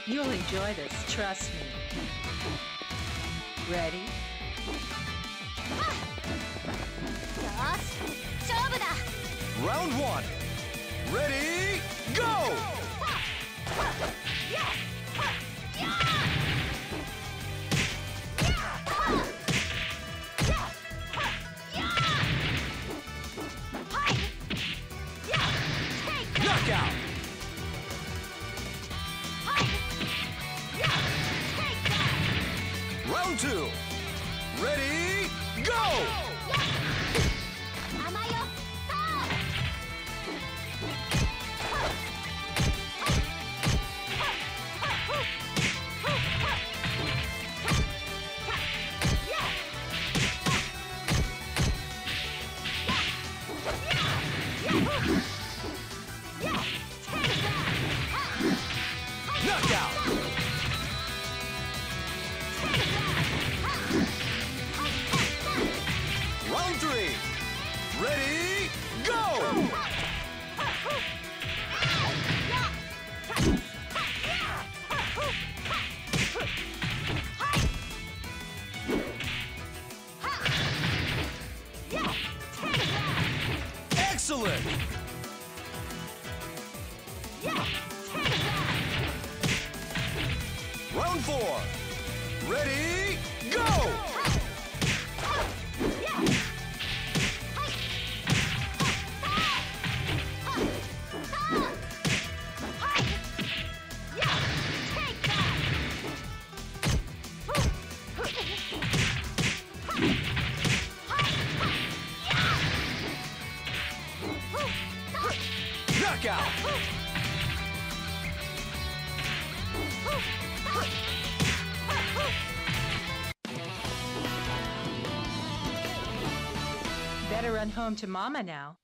You'll enjoy this, trust me. Ready? よし勝負だ Round one. Ready, go! Knockout! Round two. Ready, go! 甘いよ Knockout! Round three. Ready, go! Excellent! Round four. Ready, go! Knockout! Better run home to Mama now.